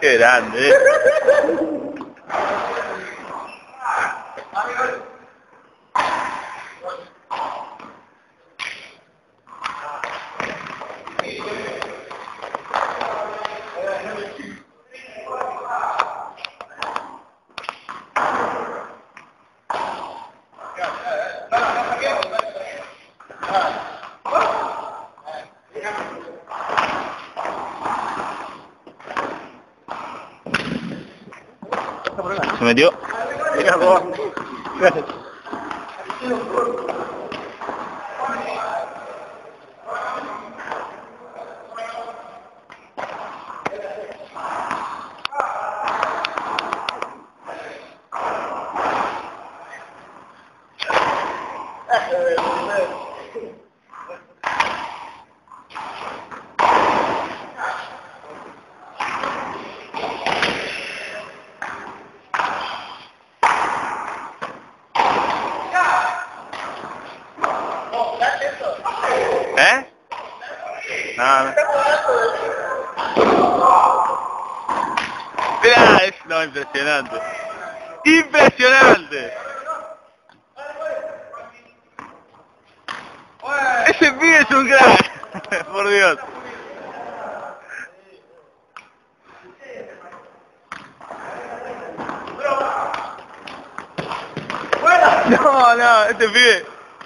Qué grande, Se metió. Mira vos. ¿Eh? No, no. Mirá, es no, impresionante. ¡Impresionante! Ese pibe es un crack, por Dios. No, no, este pibe.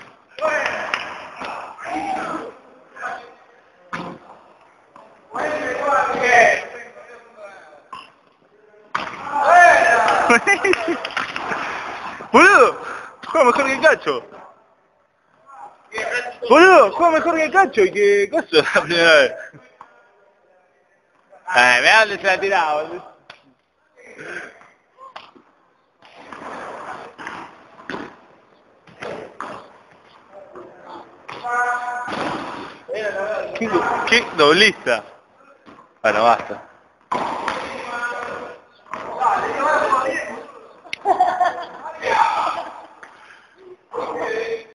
Boludo, juega mejor que el Cacho. Boludo, juega mejor que el Cacho y que cosa la primera vez. Ay, me dónde se la tiraba, boludo. ¿Qué doblista? Bueno, basta.